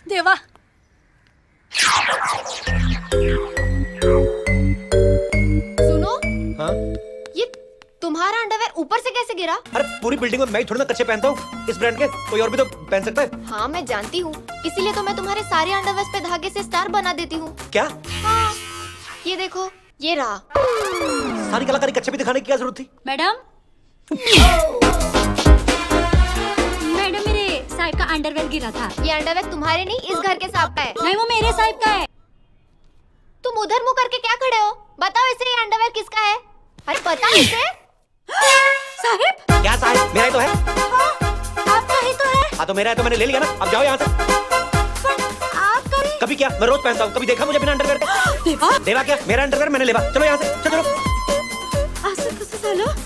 देवा। सुनो। हाँ? ये तुम्हारा अंडरवेयर ऊपर से कैसे गिरा? अरे पूरी बिल्डिंग में मैं थोड़ा ना कच्चे पहनता हूँ, इस ब्रांड के कोई और भी तो पहन सकता है। हाँ मैं जानती हूँ, इसीलिए तो मैं तुम्हारे सारे अंडरवेयर पे धागे से स्टार बना देती हूँ। क्या? हाँ, ये देखो, ये रहा। सारी कलाकारी कच्चे भी दिखाने की क्या जरूरत थी? मैडम मेरे साहिब का अंडरवेयर गिरा था। ये अंडरवेयर तुम्हारे नहीं, इस घर के साहब का है। नहीं, वो मेरे साहिब का है। तुम उधर मुंह करके क्या खड़े हो? बताओ इसे, ये अंडरवेयर किसका है? अरे बताओ इसे। साहिब? क्या साहिब? मेरा ही तो है। हाँ, आपका ही तो है। हाँ तो मेरा है तो मैंने ले लिया ना, अब जाओ यहाँ से। आपका भी? कभी क्या, मैं रोज पहनता हूँ, कभी देखा मुझे बिना अंडरवेयर के? देवा? देवा क्या? मेरा अंडरवेयर मैंने लेवा। चलो यहाँ से, चलो। आज से सालों